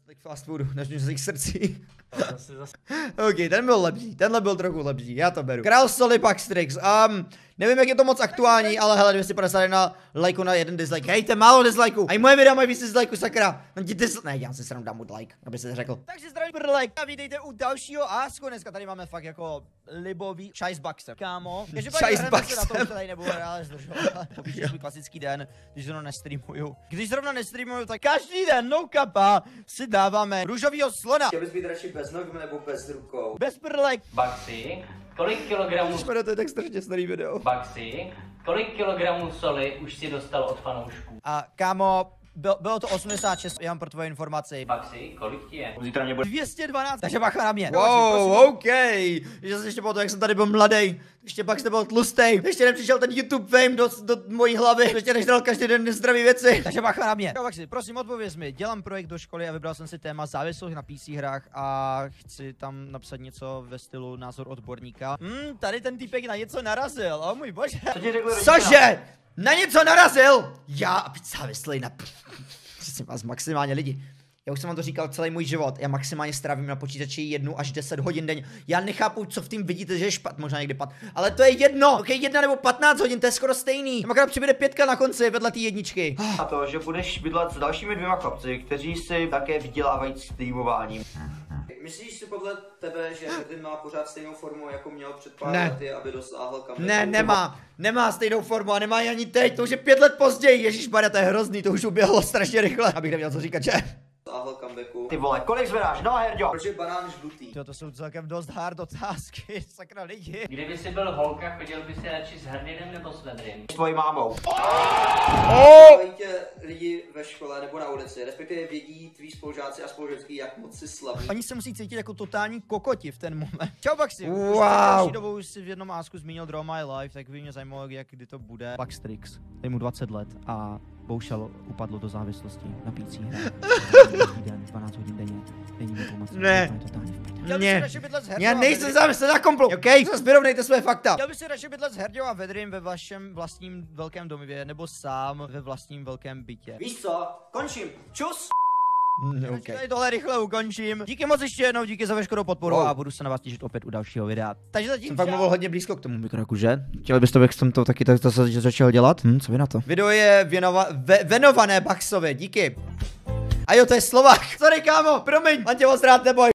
Tak fast foodu, než z jejich srdcí. OK, ten byl lepší, tenhle byl trochu lepší, já to beru. Král soli Baxtrix, nevím jak je to moc aktuální, ale hele 251 lajků na jeden dislike, hejte málo dislikeů, a i moje videa mají víc dislikeů, sakra. Ne, já si sram dám like, aby se řekl. Takže zdravím like a vítejte u dalšího Asku, dneska tady máme fakt jako libový Chase Baxter, kámo. Chase Baxter. Na to už tady nebudu reálně zdržovat, popíšu svůj klasický den, když zrovna nestreamuju. Když zrovna nestreamuju, tak každý den, no kapa, si dáváme růžovýho slona. Chtěl bys být radši bez nog nebo bez rukou? Bez prlek. Baxi, kolik kilogramů... Škoda, to je tak strašně starý video. Baxi, kolik kilogramů soli už si dostal od fanoušků? A kámo, bylo to 86, já mám pro tvoje informaci. Baxi, kolik ti je? Zítra mě bude 212, takže bacha na mě. Wow, OK. Že se ještě po to, jak jsem tady byl mladý, ještě pak jste byl tlustej, ještě nepřišel ten YouTube fame do mojí hlavy, ještě nežral každý den nezdraví věci, takže bacha na mě. Baxi, prosím odpověz mi, dělám projekt do školy a vybral jsem si téma závislost na PC hrách a chci tam napsat něco ve stylu názor odborníka. Tady ten týpek na něco narazil, o můj bože. Cože? Na něco narazil? Já být závislý na... Přesně vás, maximálně lidi. Já už jsem vám to říkal celý můj život. Já maximálně strávím na počítači 1 až 10 hodin denně. Já nechápu, co v tím vidíte, že je špat, možná někdy pat. Ale to je jedno. Ok, 1 nebo 15 hodin, to je skoro stejný. Tam akorát přibude 5 na konci vedle té jedničky. a to, že budeš bydlet s dalšími 2 chlapci, kteří si také vydělávají streamováním. Myslíš si podle tebe, že Herdin má pořád stejnou formu, jako měl před pár lety, aby dosáhl kam? Ne, nemá stejnou formu a nemá ji ani teď, to už je 5 let později. Ježišmarja, to je hrozný, to už uběhlo strašně rychle. Abych neměl co říkat, že? Dosáhl comebacku. Ty vole, kolik zvedáš? No, Herďo. Proč je banán žlutý? To jsou celkem dost hard otázky, sakra lidi. Kdyby jsi byl holka, chodil by si radši s Herdinem nebo s Vedrym? S tvojí mámou. Mají tě lidi ve škole nebo na ulici, respektive vědí tví spolužáci a spolužačky, jak moc si slavný. Oni se musí cítit jako totální kokoti v ten moment. Čau Baxi, wow. Už další dobou už si v jednom Asku zmínil Draw My Life, tak by mě zajímalo, jak kdy to bude. Baxtrix, je mu 20 let a bohužel upadlo do závislosti na PC hře. 12 hodin denně, není mi pomoc. Ne. Ne. Já nejsem závislý na komplu, OK? Vyrovnejte své fakta. Chtěl bych si radši bydlet s Herďou a Vedrym ve vašem vlastním velkém domově, nebo sám ve vlastním velkém bytě. Víš co? Končím. Čus! Okay. Tady tohle rychle ukončím. Díky moc ještě jednou, díky za veškerou podporu a budu se na vás těšit opět u dalšího videa. Takže zatím jsem fakt mluvil hodně blízko k tomu mikroku, že? Chtěli byste, abych jsem to taky tak začal dělat? Co vy na to? Video je věnované Baxovi, díky. A jo, to je Slovák. Sorry kámo, promiň, mám tě moc rád, neboj.